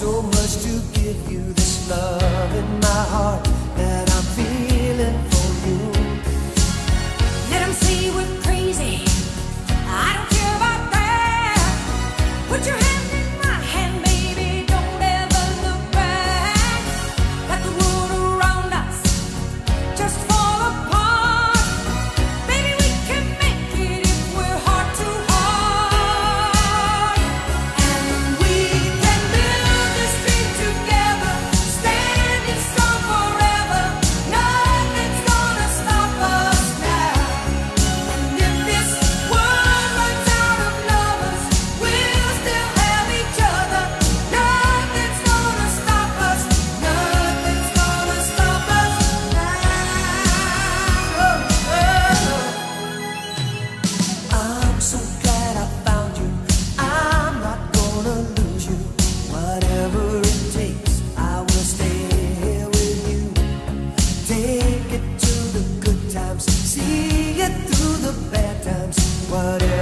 so much to give you, this love in my heart that I'm feeling for you. Let 'em say we're crazy, I don't care about that. Put your hand in my hand, baby, don't ever look back. Let the world around us just fall apart. Baby, we can make it if we're heart to heart. And we can build this dream together, standing strong forever. Nothing's gonna stop us now. And if this world runs out of lovers, we'll still have each other. Nothing's gonna stop us. Nothing's gonna stop us now. I'm so glad I found you. I'm not gonna lose you. Whatever it takes, I will stay here with you. Take it to the good times, see it through the bad times. Whatever